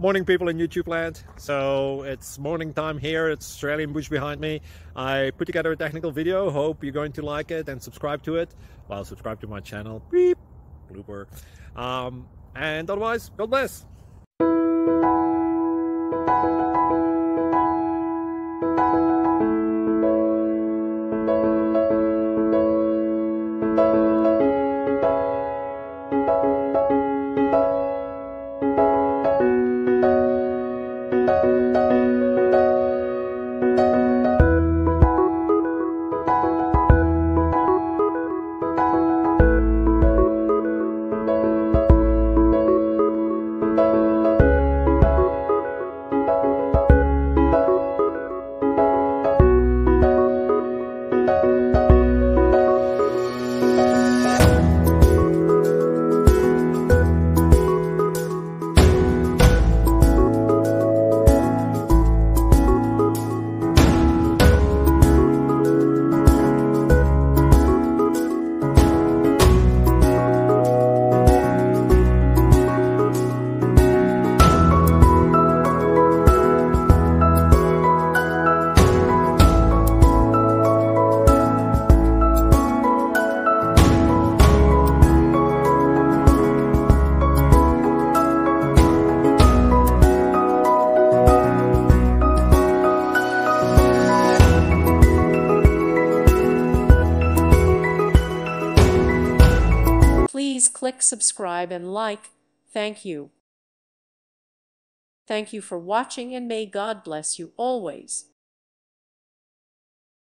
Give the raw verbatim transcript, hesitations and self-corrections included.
Morning, people in YouTube land. So it's morning time here. It's Australian bush behind me. I put together a technical video. Hope you're going to like it and subscribe to it. Well, subscribe to my channel. Beep. Blooper. Um, and otherwise, God bless. Please click subscribe and like. Thank you. Thank you for watching, and may God bless you always.